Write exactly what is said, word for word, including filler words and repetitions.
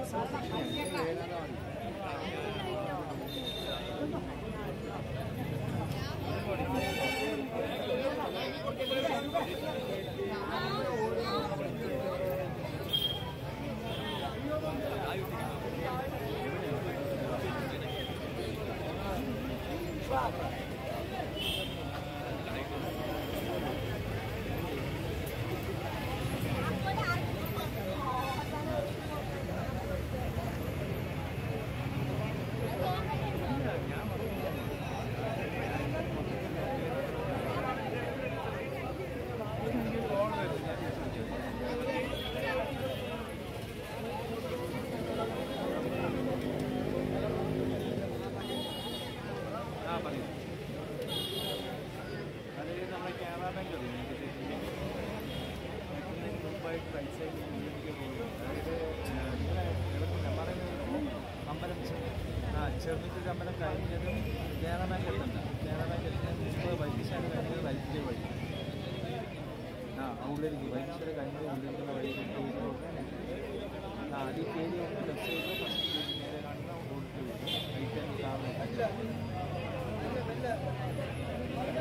ചെറുപ്പത്തിൽ അമ്പലം കഴിഞ്ഞതും കേരള ബാങ്ക് എത്തണ്ട കേരള ബാങ്ക് എത്തുന്നതിന് മുമ്പ് വൈദ്യശാല കഴിഞ്ഞത് വൈദ്യുതി വഴി ആ ഉള്ളിലേക്ക് വൈദ്യശാല കഴിഞ്ഞത് ഉള്ളിലേക്കുള്ള വഴി ആ അത് ഈ പേര് കൊണ്ട് ലെഫ്റ്റ് സൈഡിൽ ഫസ്റ്റ് നേരെ കാണുന്ന ഓടിട്ട് റൈറ്റ് ഹാൻഡ് കാണുന്നില്ല